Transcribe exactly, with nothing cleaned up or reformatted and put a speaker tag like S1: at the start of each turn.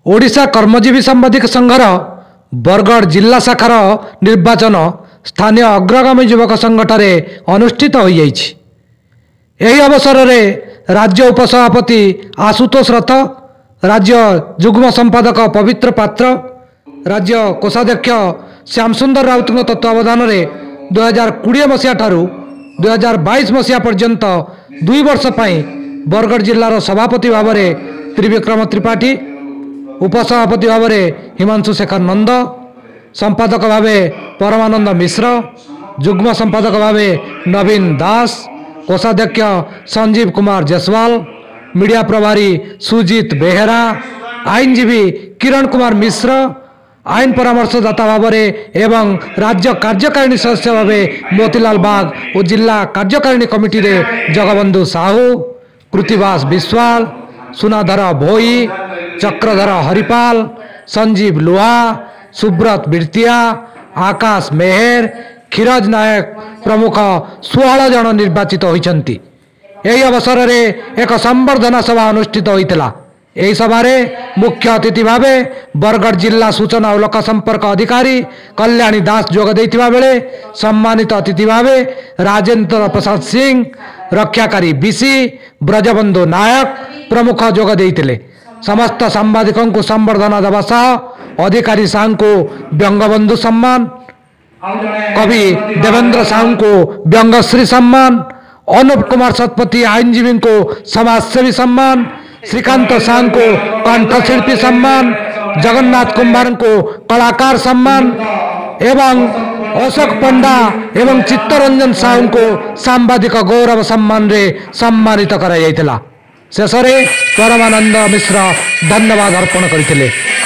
S1: ओडिशा कर्मजीवी सांबादिक संघर बरगढ़ जिला शाखार निर्वाचन स्थानीय अग्रगामी युवक संघठन अनुष्ठित हो जाइछि। एही अवसर में राज्य उपसभापति आशुतोष रथ, राज्य जुग्म संपादक पवित्र पात्र, राज्य कोषाध्यक्ष श्यामसुंदर राउत तत्वावधान में दुई हजार कोड़े मसीहा ठारू दुई हजार बैश मसीहा पर्यंत दुई वर्ष पर बरगढ़ जिलार सभापति भाव में त्रिविक्रम त्रिपाठी, उपसभापति भाव में हिमांशु शेखर नंद, संपादक भाव परमानंद मिश्र, जुग्म संपादक भाव नवीन दास, कोषाध्यक्ष संजीव कुमार जसवाल, मीडिया प्रभारी सुजीत बेहेरा, आईनजीवी किरण कुमार मिश्र, आईन परामर्शदाता भाव में एवं राज्य कार्यकारिणी सदस्य भाव मोतीलाल बाग और जिला कार्यकारिणी कमिटी रे जगबंधु साहू, कृतिवास विश्वाल, सुनाधर भोई, चक्रधर हरिपाल, संजीव लुहा, सुब्रत बिरतिया, आकाश मेहर, खीरज नायक प्रमुख सोलह जन निर्वाचित होइछन्ति। एही अवसर में एक संबर्धना सभा अनुष्ठित होइतला। एही सभा रे मुख्य अतिथि भावे बरगढ़ जिला सूचना और लोक संपर्क अधिकारी कल्याणी दास जोग देइतिबा बेले सम्मानित अतिथि भावे राजेंद्र प्रसाद सिंह, रक्षाकारी बीसी ब्रजबंधु नायक प्रमुख जोग देइतिले। समस्त सांबादिकों को संबर्धना देवा सह अधिकारी साहू को व्यंगबंधु सम्मान, कवि देवेंद्र साहू को व्यंगश्री सम्मान, अनुप कुमार शतपथी आईनजीवी को समाजसेवी सम्मान, श्रीकांत साहू को कंठशिल्पी सम्मान, जगन्नाथ कुमार को कलाकार सम्मान एवं अशोक पंडा एवं चित्तरंजन साहू को सांबादिक गौरव सम्मान रे सम्मानित करा जायतिला। शेष में परमानंद मिश्र धन्यवाद अर्पण करथिले।